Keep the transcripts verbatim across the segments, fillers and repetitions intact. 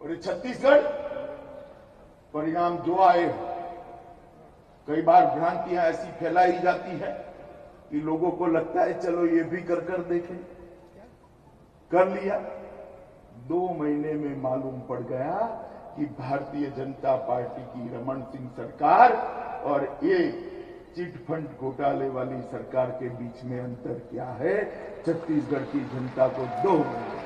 और ये छत्तीसगढ़ परिणाम जो आए, कई बार भ्रांतियां ऐसी फैलाई जाती है कि लोगों को लगता है चलो ये भी कर कर देखें, कर लिया। दो महीने में मालूम पड़ गया कि भारतीय जनता पार्टी की रमन सिंह सरकार और ये चिट फंड घोटाले वाली सरकार के बीच में अंतर क्या है, छत्तीसगढ़ की जनता को दो महीने।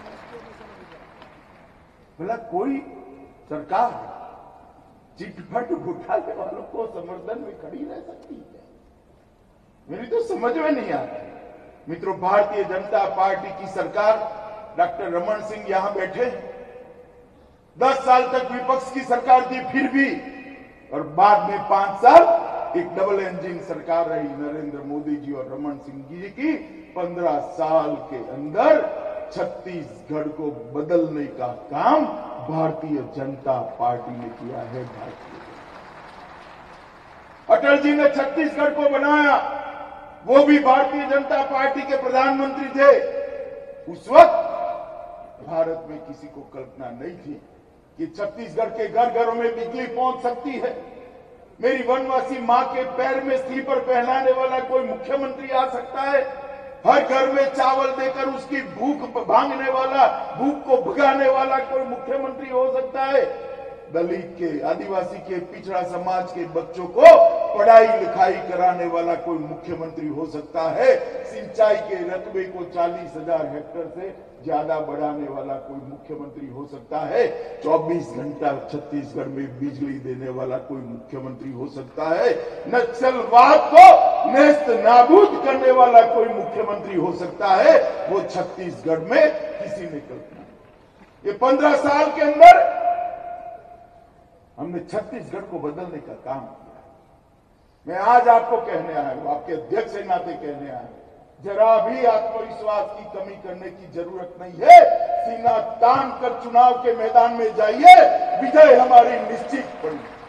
भला कोई सरकार चिट फंड घोटाले वालों को समर्थन में खड़ी रह सकती है? मेरी तो समझ में नहीं आती। मित्रों, भारतीय जनता पार्टी की सरकार, डॉक्टर रमन सिंह यहां बैठे, दस साल तक विपक्ष की सरकार थी फिर भी, और बाद में पांच साल एक डबल इंजन सरकार रही नरेंद्र मोदी जी और रमन सिंह जी की। पंद्रह साल के अंदर छत्तीसगढ़ को बदलने का काम भारतीय जनता पार्टी ने किया है। भारतीय अटल जी ने छत्तीसगढ़ को बनाया, वो भी भारतीय जनता पार्टी के प्रधानमंत्री थे। उस वक्त भारत में किसी को कल्पना नहीं थी कि छत्तीसगढ़ के घर घरों में बिजली पहुंच सकती है। मेरी वनवासी मां के पैर में स्लीपर पहनाने वाला कोई मुख्यमंत्री आ सकता है। हर घर में चावल देकर उसकी भूख भागने वाला, भूख को भगाने वाला कोई मुख्यमंत्री हो सकता है। दलित के, आदिवासी के, पिछड़ा समाज के बच्चों को पढ़ाई लिखाई कराने वाला कोई मुख्यमंत्री हो सकता है। सिंचाई के रकबे को चालीस हजार हेक्टेयर से ज्यादा बढ़ाने वाला कोई मुख्यमंत्री हो सकता है। चौबीस घंटा छत्तीसगढ़ में बिजली देने वाला कोई मुख्यमंत्री हो सकता है। नक्सलवाद को नेस्त नाबूद करने वाला कोई मुख्यमंत्री हो सकता है। वो छत्तीसगढ़ में किसी ने कल्पना, ये पंद्रह साल के अंदर हमने छत्तीसगढ़ को बदलने का काम किया। मैं आज आपको कहने आया हूं, आपके अध्यक्ष के नाते कहने आया हूं, जरा भी आत्मविश्वास की कमी करने की जरूरत नहीं है। सीना तान कर चुनाव के मैदान में जाइए, विजय हमारी निश्चित पड़ी।